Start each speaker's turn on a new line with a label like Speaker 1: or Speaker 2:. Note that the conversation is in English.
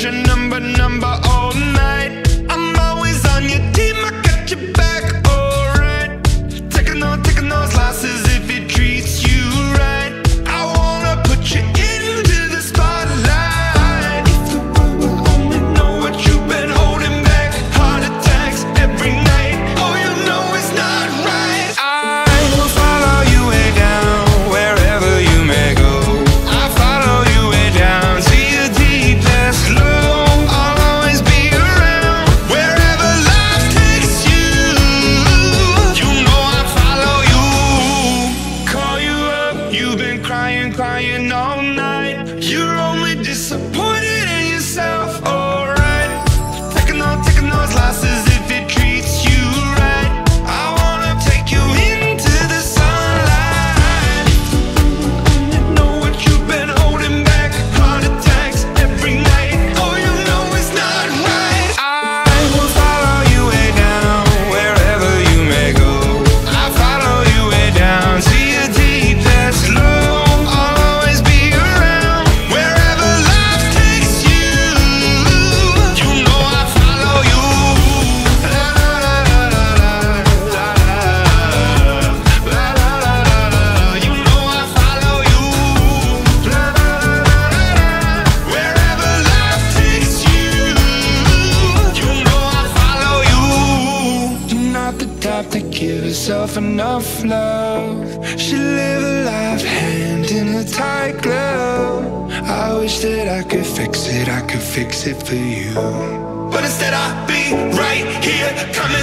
Speaker 1: your number all night. I'm always on your team, I got your back, alright. Taking those losses if it treats you right. I wanna put you into the spotlight. If the world will only know what you've been holding back. Heart attacks every night, oh you know it's not right. I will follow you way down, wherever you may go. I follow you way down to your deepest low. I'll always be around, wherever life takes you. You know I follow you. Call you up, you've been crying all night. You're only disappointed in yourself, alright. Taking those losses if it treats you right. I wanna take you into the sunlight. You know what you've been holding back. Heart attacks every night, oh you know it's not right. I will follow you way down, wherever you may go. I follow you way down to your deepest low. I'll always be around, wherever life takes you. You know I follow you. La la la la la la la la la la. You know I follow you. La la la la la. Wherever life takes you. You know I follow you. You're not the type to give yourself enough love. Should live a life hand in a tight glove. I wish that I could fix it for you. But instead I'll be right here, coming